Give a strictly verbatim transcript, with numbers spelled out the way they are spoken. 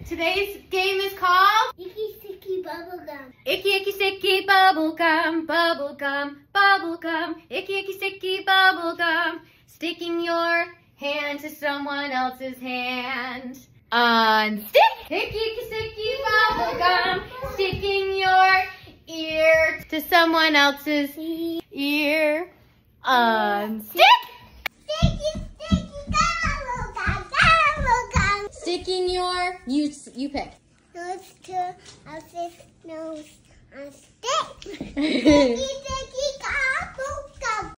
Today's game is called Icky Sticky Bubblegum. Icky Icky Sticky Bubblegum, Bubblegum, Bubblegum, Icky Icky Sticky Bubblegum. Sticking your hand to someone else's hand. Unstick! Icky Icky Sticky Bubblegum. Sticking your ear to someone else's ear. Unstick! Sticky Sticky Bubblegum, Bubblegum. Sticking your, you, you pick. Nose to else's nose. Unstick. Sticky Sticky Bubblegum.